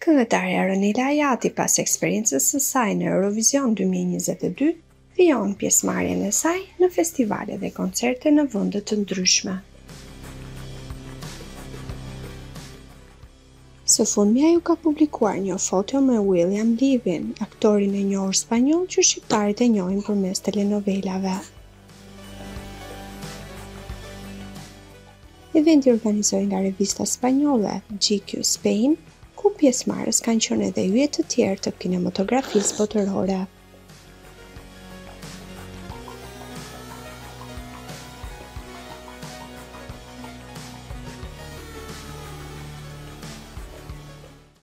Këngëtarja Ronela Hajati pas eksperiencës së saj në Eurovision 2022 vijon pjesëmarrjen e saj në festivale dhe koncerte në vende të ndryshme. Së fundmi ajo ka publikuar një foto me William Levin, aktorin e njohur spanjoll që shqiptarët e njohin përmes telenovelave. Eventi organizohet nga revista spanjolle GQ Spain, ku pjesëmarrës kanë qenë edhe yje të tjerë të kinematografisë botërore.